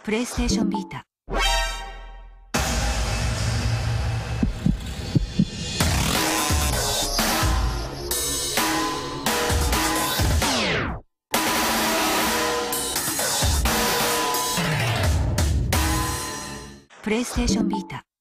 プレイステーションビータ。プレイステーションビータ。